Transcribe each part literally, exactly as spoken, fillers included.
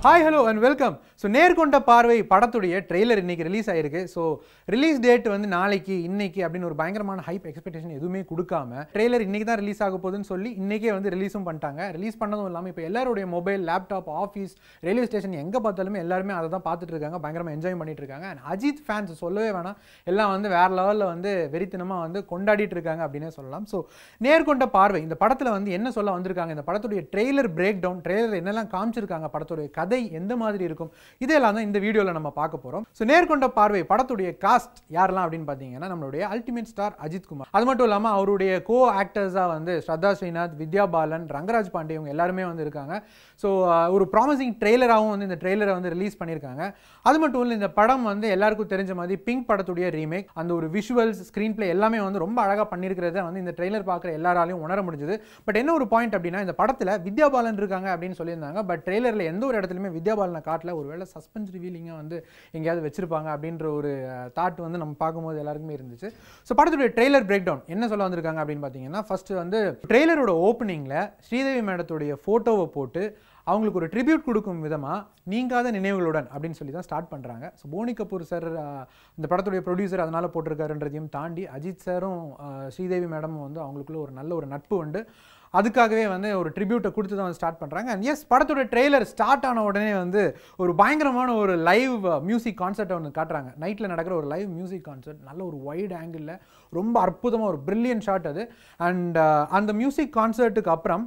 Hi, hello and welcome. So நேர்கொண்ட பார்வை படத்துடைய trailer இன்னைக்கு ரிலீஸ் ஆயிருக்கு. ஸோ ரிலீஸ் டேட் வந்து நாளைக்கு இன்னைக்கு அப்படின்னு ஒரு பயங்கரமான ஹைப் எக்ஸ்பெக்டேஷன் எதுவுமே கொடுக்காம ட்ரெய்லர் இன்னைக்கு தான் ரிலீஸ் ஆக போகுதுன்னு சொல்லி இன்னைக்கே வந்து ரிலீஸும் பண்ணிட்டாங்க. ரிலீஸ் பண்ணதும் இல்லாமல் இப்போ எல்லாருடைய mobile, laptop, office, railway station எங்கே பார்த்தாலுமே எல்லாருமே அதை தான் பார்த்துட்டு இருக்காங்க, பயங்கரமாக என்ஜாய் பண்ணிட்டு இருக்காங்க. அண்ட் அஜித் ஃபேன்ஸ் சொல்லவே வேணாம், எல்லாம் வந்து வேற லெவலில் வந்து வெறித்தனமாக வந்து கொண்டாடிட்டு இருக்காங்க அப்படின்னே சொல்லலாம். ஸோ நேர்கொண்ட பார்வை இந்த படத்தில் வந்து என்ன சொல்ல வந்திருக்காங்க, இந்த படத்துடைய ட்ரெய்லர் பிரேக் டவுன், ட்ரெய்லர் என்னெல்லாம் காமிச்சிருக்காங்க, படத்துடைய கதை எந்த மாதிரி இருக்கும், இதெல்லாம் தான் இந்த வீடியோவில் நம்ம பார்க்க போகிறோம். ஸோ நேர்கொண்ட பார்வை படத்துடைய காஸ்ட் யாரெல்லாம் அப்படின்னு பார்த்தீங்கன்னா நம்மளுடைய அல்டிமேட் ஸ்டார் அஜித் குமார், அது மட்டும் இல்லாமல் அவருடைய கோ ஆக்டர்ஸாக வந்து ஸ்ரத்தா ஸ்ரீநாத், வித்யா பாலன், ரங்கராஜ் பாண்டே இவங்க எல்லாருமே வந்து இருக்காங்க. ஸோ ஒரு ப்ராமிசிங் ட்ரெய்லராகவும் வந்து இந்த ட்ரெய்லரை வந்து ரிலீஸ் பண்ணியிருக்காங்க. அது மட்டும் இல்லை, இந்த படம் வந்து எல்லாருக்கும் தெரிஞ்ச மாதிரி பிங்க் படத்துடைய ரீமேக், அந்த ஒரு விஷுவல்ஸ், ஸ்க்ரீன் பிளே எல்லாமே வந்து ரொம்ப அழகாக பண்ணியிருக்கிறத வந்து இந்த ட்ரெய்லர் பார்க்குற எல்லாராலையும் உணர முடிஞ்சது. பட் என்ன ஒரு பாயிண்ட் அப்படின்னா, இந்த படத்தில் வித்யா பாலன் இருக்காங்க அப்படின்னு சொல்லியிருந்தாங்க. பட் ட்ரெய்லரில் எந்த ஒரு இடத்துலையுமே வித்யா பாலனை காட்டல. ஒரு வேளை சஸ்பென்ஸ் ரிவீலிங்காக வந்து எங்கேயாவது வச்சிருப்பாங்க அப்படின்ற ஒரு தாட் வந்து நம்ம பார்க்கும்போது எல்லாருக்குமே இருந்துச்சு. ஸோ படத்துடைய ட்ரெய்லர் பிரேக் டவுன் என்ன சொல்ல வந்திருக்காங்க அப்படின்னு பார்த்தீங்கன்னா, ஃபர்ஸ்ட் வந்து ட்ரெய்லரோட ஓப்பனிங்கில் ஸ்ரீதேவி மேடத்துடைய ஃபோட்டோவை போட்டு அவங்களுக்கு ஒரு ட்ரிபியூட் கொடுக்கும் விதமாக நீங்காத நினைவுகளுடன் அப்படின்னு சொல்லி தான் ஸ்டார்ட் பண்ணுறாங்க. ஸோ போனி கபூர் சார் இந்த படத்துடைய ப்ரொடியூசர் அதனால் போட்டிருக்காருன்றதையும் தாண்டி அஜித் சாரும் ஸ்ரீதேவி மேடமும் வந்து அவங்களுக்குள்ள ஒரு நல்ல ஒரு நட்பு உண்டு. அதுக்காகவே வந்து ஒரு ட்ரிபியூட்டை கொடுத்து தான் வந்து ஸ்டார்ட் பண்ணுறாங்க. அண்ட் எஸ், படத்தோட ட்ரெய்லர் ஸ்டார்ட் ஆன உடனே வந்து ஒரு பயங்கரமான ஒரு லைவ் மியூசிக் கான்சர்ட்டை ஒன்று காட்டுறாங்க. நைட்டில் நடக்கிற ஒரு லைவ் மியூசிக் கான்சர்ட், நல்ல ஒரு வைட் ஆங்கிளில் ரொம்ப அற்புதமாக ஒரு பிரில்லியன்ட் ஷாட் அது. அண்ட் அந்த மியூசிக் கான்சர்ட்டுக்கு அப்புறம்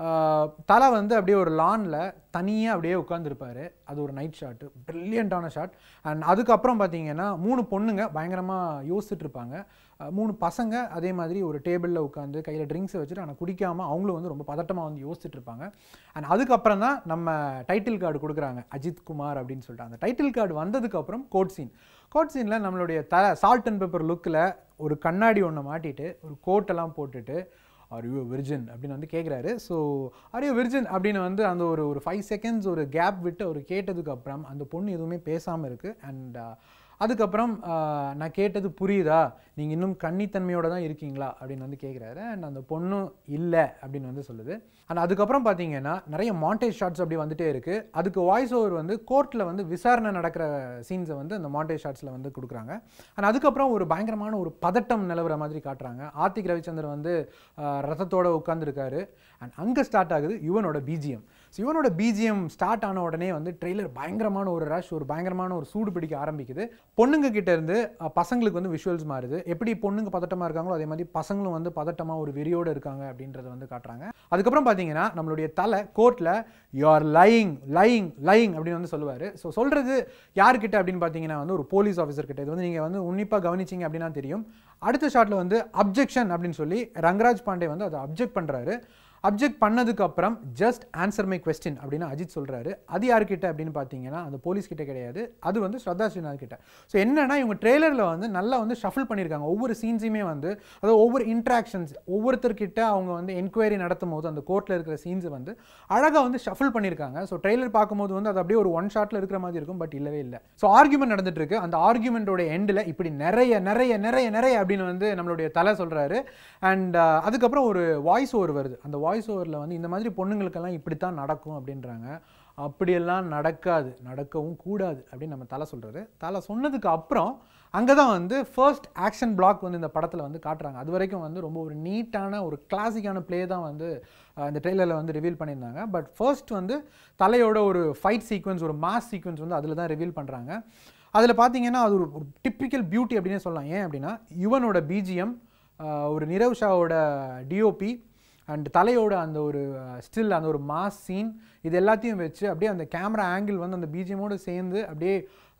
தலை வந்து அப்படியே ஒரு லானில் தனியாக அப்படியே உட்காந்துருப்பார். அது ஒரு நைட் ஷாட்டு, ப்ரில்லியண்ட்டான ஷாட். அண்ட் அதுக்கப்புறம் பார்த்தீங்கன்னா மூணு பொண்ணுங்க பயங்கரமாக யோசிச்சுட்டு இருப்பாங்க, மூணு பசங்க அதே மாதிரி ஒரு டேபிளில் உட்காந்து கையில் ட்ரிங்க்ஸை வச்சுட்டு ஆனால் குடிக்காமல் அவங்களும் வந்து ரொம்ப பதட்டமாக வந்து யோசிச்சுட்டு இருப்பாங்க. அண்ட் அதுக்கப்புறம் தான் நம்ம டைட்டில் கார்டு கொடுக்குறாங்க, அஜித் குமார் அப்படின்னு சொல்லிட்டு. அந்த டைட்டில் கார்டு வந்ததுக்கப்புறம் கோட் சீன் கோட் சீனில் நம்மளுடைய த சால்ட் அண்ட் பெப்பர் லுக்கில் ஒரு கண்ணாடி ஒன்று மாட்டிட்டு ஒரு கோட்டெல்லாம் போட்டுட்டு ஆர் யூ விர்ஜின் அப்படின்னு வந்து கேட்குறாரு. ஸோ ஆர் யூ விர்ஜின் அப்படின்னு வந்து அந்த ஒரு ஒரு ஃபைவ் செகண்ட்ஸ் ஒரு கேப் விட்டு அவர் கேட்டதுக்கு அப்புறம் அந்த பொண்ணு எதுவுமே பேசாமல் இருக்குது. அண்ட் அதுக்கப்புறம் நான் கேட்டது புரியுதா, நீங்கள் இன்னும் கன்னித்தன்மையோடு தான் இருக்கீங்களா அப்படின்னு வந்து கேட்குறாரு. அண்ட் அந்த பொண்ணும் இல்லை அப்படின்னு வந்து சொல்லுது. அண்ட் அதுக்கப்புறம் பார்த்தீங்கன்னா நிறைய மாண்டேஜ் ஷாட்ஸ் அப்படி வந்துட்டே இருக்குது. அதுக்கு வாய்ஸ் ஓவர் வந்து கோர்ட்டில் வந்து விசாரணை நடக்கிற சீன்ஸை வந்து அந்த மாண்டேஜ் ஷாட்ஸில் வந்து கொடுக்குறாங்க. அண்ட் அதுக்கப்புறம் ஒரு பயங்கரமான ஒரு பதட்டம் நிலவர மாதிரி காட்டுறாங்க. ஆர்த்திக் ரவிச்சந்தர் வந்து ரத்தத்தோடு உட்காந்துருக்காரு. அண்ட் அங்கே ஸ்டார்ட் ஆகுது யுவனோட பிஜிஎம். ஸோ யுவனோட பிஜிஎம் ஸ்டார்ட் ஆன உடனே வந்து ட்ரெய்லர் பயங்கரமான ஒரு ரஷ், ஒரு பயங்கரமான ஒரு சூடு பிடிக்க ஆரம்பிக்குது. பொண்ணுங்க கிட்ட இருந்து பசங்களுக்கு வந்து விஷுவல்ஸ் மாறுது. எப்படி பொண்ணுங்க பதட்டமாக இருக்காங்களோ அதே மாதிரி பசங்களும் வந்து பதட்டமாக ஒரு வெறியோடு இருக்காங்க அப்படின்றத வந்து காட்டுறாங்க. அதுக்கப்புறம் பார்த்தீங்கன்னா நம்மளுடைய தலை கோர்ட்டில் you are lying lying lying அப்படின்னு வந்து சொல்லுவார். ஸோ சொல்கிறது யார்கிட்ட அப்படின்னு பார்த்தீங்கன்னா வந்து ஒரு போலீஸ் ஆஃபீஸர் கிட்ட. இது வந்து நீங்கள் வந்து உன்னிப்பாக கவனிச்சிங்க அப்படின்னா தெரியும். அடுத்த ஷாட்டில் வந்து அப்ஜெக்ஷன் அப்படின்னு சொல்லி ரங்கராஜ் பாண்டே வந்து அதை அப்ஜெக்ட் பண்ணுறாரு. அப்ஜெக்ட் பண்ணதுக்கு அப்புறம் ஜஸ்ட் ஆன்சர் மை கொஸ்டின் அப்படின்னு அஜித் சொல்கிறாரு. அது யார்கிட்ட அப்படின்னு பார்த்தீங்கன்னா அந்த போலீஸ் கிட்ட கிடையாது, அது வந்து ஸ்ரத்தா ஸ்ரீநாத் கிட்ட. ஸோ என்னன்னா இவங்க ட்ரெய்லரில் வந்து நல்லா வந்து ஷஃபிள் பண்ணியிருக்காங்க. ஒவ்வொரு சீன்ஸுமே வந்து அதாவது ஒவ்வொரு இன்ட்ராக்ஷன்ஸ் ஒவ்வொருத்தர்கிட்ட அவங்க வந்து என்கொயரி நடத்தும் போது அந்த கோர்ட்டில் இருக்கிற சீன்ஸை வந்து அழகாக வந்து ஷஃபிள் பண்ணியிருக்காங்க. ஸோ ட்ரெய்லர் பார்க்கும்போது வந்து அது அப்படியே ஒரு ஒன் ஷாட்டில் இருக்கிற மாதிரி இருக்கும், பட் இல்லவே இல்லை. ஸோ ஆர்கியூமெண்ட் நடந்துட்டு இருக்கு. அந்த ஆர்கியூமெண்ட்டோட எண்டில் இப்படி நிறைய நிறைய நிறைய நிறைய அப்படின்னு வந்து நம்மளுடைய தலை சொல்கிறாரு. அண்ட் அதுக்கப்புறம் ஒரு வாய்ஸ் ஓவர் வருது. அந்த வாய்ஸ் ஓவரில் வந்து இந்த மாதிரி பொண்ணுங்களுக்கெல்லாம் இப்படித்தான் நடக்கும் அப்படின்றாங்க. அப்படியெல்லாம் நடக்காது, நடக்கவும் கூடாது அப்படின்னு நம்ம தலை சொல்கிறாரு. தலை சொன்னதுக்கு அப்புறம் அங்கே தான் வந்து ஃபர்ஸ்ட் ஆக்ஷன் பிளாக் வந்து இந்த படத்தில் வந்து காட்டுறாங்க. அது வரைக்கும் வந்து ரொம்ப ஒரு நீட்டான ஒரு கிளாசிக்கான பிளே தான் வந்து இந்த ட்ரெய்லரில் வந்து ரிவீல் பண்ணியிருந்தாங்க. பட் ஃபர்ஸ்ட் வந்து தலையோட ஒரு ஃபைட் சீக்வன்ஸ், ஒரு மாஸ் சீக்வன்ஸ் வந்து அதில் தான் ரிவீல் பண்ணுறாங்க. அதில் பார்த்தீங்கன்னா அது ஒரு ஒரு டிப்பிக்கல் பியூட்டி அப்படின்னே சொல்லலாம். ஏன் அப்படின்னா யுவனோட பிஜிஎம், ஒரு நிரவ் ஷாவோட டிஓபி அண்ட் தலையோட அந்த ஒரு ஸ்டில், அந்த ஒரு மாஸ் சீன், இது எல்லாத்தையும் வச்சு அப்படியே அந்த கேமரா ஆங்கிள் வந்து அந்த பிஜிஎம்மோடு சேர்ந்து அப்படியே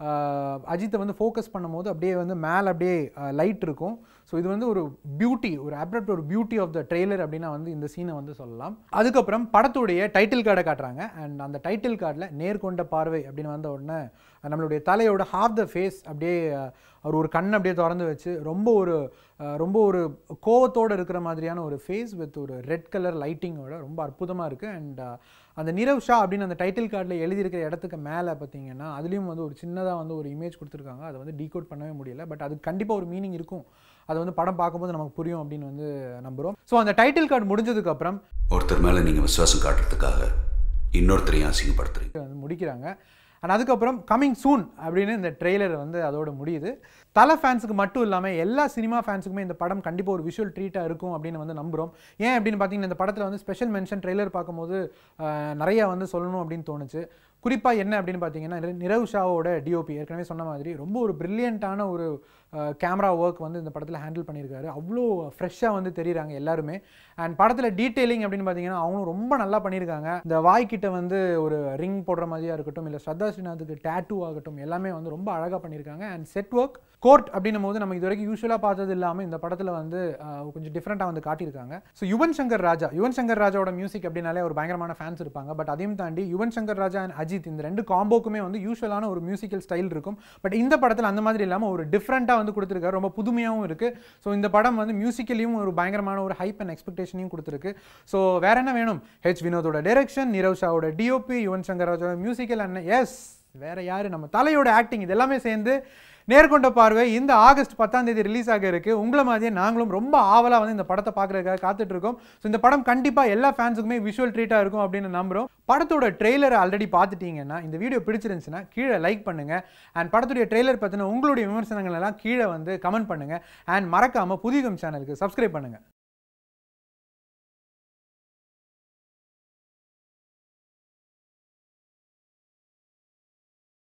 அஜித்தை வந்து ஃபோக்கஸ் பண்ணும்போது அப்படியே வந்து மேலே அப்படியே லைட் இருக்கும். ஸோ இது வந்து ஒரு பியூட்டி, ஒரு அப்ரப்ட் ஒரு பியூட்டி ஆஃப் த ட்ரெய்லர் அப்படின்னா வந்து இந்த சீனை வந்து சொல்லலாம். அதுக்கப்புறம் படத்துடைய டைட்டில் கார்டை காட்டுறாங்க. அண்ட் அந்த டைட்டில் கார்டில் நேர்கொண்ட பார்வை அப்படின்னு வந்த உடனே நம்மளுடைய தலையோட ஹாஃப் த ஃபேஸ் அப்படியே அவர் ஒரு கண் அப்படியே திறந்து வச்சு ரொம்ப ஒரு ரொம்ப ஒரு கோவத்தோடு இருக்கிற மாதிரியான ஒரு ஃபேஸ் வித் ஒரு ரெட் கலர் லைட்டிங்கோட ரொம்ப அற்புதமாக இருக்குது. அண்ட் அந்த நிரவ் ஷா அப்படின்னு அந்த டைட்டில் கார்டில் எழுதியிருக்கிற இடத்துக்கு மேலே பார்த்தீங்கன்னா அதுலேயும் வந்து ஒரு சின்னதாக வந்து ஒரு இமேஜ் கொடுத்துருக்காங்க. அதை வந்து டீகோட் பண்ணவே முடியல, பட் அது கண்டிப்பாக ஒரு மீனிங் இருக்கும். அது வந்து படம் பார்க்கும்போது நமக்கு புரியும் அப்படின்னு வந்து நம்புகிறோம். ஸோ அந்த டைட்டில் கார்டு முடிஞ்சதுக்கப்புறம் ஒருத்தர் மேலே நீங்கள் விசுவாசம் காட்டுறதுக்காக இன்னொருத்தரையும் அசிங்கப்படுத்துறீங்க வந்து முடிக்கிறாங்க. அண்ட் அதுக்கப்புறம் கமிங் சூன் அப்படின்னு இந்த ட்ரெய்லர் வந்து அதோட முடியுது. தலை ஃபேன்ஸுக்கு மட்டும் இல்லாமல் எல்லா சினிமா ஃபேன்ஸுக்குமே இந்த படம் கண்டிப்பாக ஒரு விஷுவல் ட்ரீட்டாக இருக்கும் அப்படின்னு வந்து நம்புகிறோம். ஏன் அப்படின்னு பார்த்தீங்கன்னா இந்த படத்தில் வந்து ஸ்பெஷல் மென்ஷன் ட்ரெய்லர் பார்க்கும்போது நிறையா வந்து சொல்லணும் அப்படின்னு தோணுச்சு. குறிப்பாக என்ன அப்படின்னு பார்த்தீங்கன்னா நிரவ் ஷாவோட டிஓபி ஏற்கனவே சொன்ன மாதிரி ரொம்ப ஒரு பிரில்லியண்ட்டான ஒரு கேமரா ஒர்க் வந்து இந்த படத்தில் ஹேண்டில் பண்ணியிருக்காரு. அவ்வளோ ஃப்ரெஷ்ஷாக வந்து தெரியுறாங்க எல்லாருமே. அண்ட் படத்தில் டீட்டெயிலிங் அப்படின்னு பார்த்தீங்கன்னா அவங்களும் ரொம்ப நல்லா பண்ணியிருக்காங்க. இந்த வாய்க்கிட்ட வந்து ஒரு ரிங் போடுற மாதிரியாக இருக்கட்டும், இல்லை ஸ்ரத்தா ஸ்ரீநாத்துக்கு டேட்டூ ஆகட்டும், எல்லாமே வந்து ரொம்ப அழகாக பண்ணியிருக்காங்க. அண்ட் செட் ஒர்க் கோர்ட் அப்படின்னும் போது நம்ம இது வரைக்கும் யூஸ்வலாக பார்த்தது இல்லாமல் இந்த படத்தில் வந்து கொஞ்சம் டிஃப்ரெண்ட்டாக வந்து காட்டியிருக்காங்க. ஸோ யுவன் சங்கர் ராஜா யுவன் சங்கர் ராஜாவோட மியூசிக் அப்படின்னாலே ஒரு பயங்கரமான ஃபேன்ஸ் இருப்பாங்க. பட் அதையும் தாண்டி யுவன் சங்கர் ராஜா அண்ட் அஜித் இந்த ரெண்டு காம்போக்குமே வந்து யூஸ்வலான ஒரு மியூசிக்கல் ஸ்டைல் இருக்கும். பட் இந்த படத்தில் அந்த மாதிரி இல்லாமல் ஒரு டிஃப்ரெண்ட்டாக வந்து கொடுத்துருக்காரு. ரொம்ப புதுமையாகவும் இருக்குது. ஸோ இந்த படம் வந்து மியூசிக்கலையும் ஒரு பயங்கரமான ஒரு ஹைப் அண்ட் எக்ஸ்பெக்டேஷனையும் கொடுத்துருக்கு. ஸோ வேற என்ன வேணும்? ஹெச் வினோதோட டைரக்ஷன், நிரவ் ஷாவோட டிஓபி, யுவன் சங்கர் ராஜாவோட மியூசிக்கல் அண்ட் எஸ் வேற யாரு நம்ம தலையோட ஆக்டிங், இது எல்லாமே சேர்ந்து நேர்கொண்ட பார்வை இந்த ஆகஸ்ட் பத்தாம் தேதி ரிலீஸ் ஆக இருக்கு. உங்களை மாதிரியே நாங்களும் ரொம்ப ஆவலாக வந்து இந்த படத்தை பார்க்கறதுக்காக காத்துட்டு இருக்கோம். ஸோ இந்த படம் கண்டிப்பாக எல்லா ஃபேன்ஸுக்குமே விஷுவல் ட்ரீட்டாக இருக்கும் அப்படின்னு நம்புகிறோம். படத்தோட ட்ரெய்லரை ஆல்ரெடி பார்த்துட்டீங்கன்னா இந்த வீடியோ பிடிச்சிருந்துச்சுன்னா கீழே லைக் பண்ணுங்க. அண்ட் படத்துடைய ட்ரெய்லர் பற்றின உங்களுடைய விமர்சனங்கள் எல்லாம் கீழே வந்து கமெண்ட் பண்ணுங்க. அண்ட் மறக்காம புதியகம் சேனலுக்கு சப்ஸ்கிரைப் பண்ணுங்க.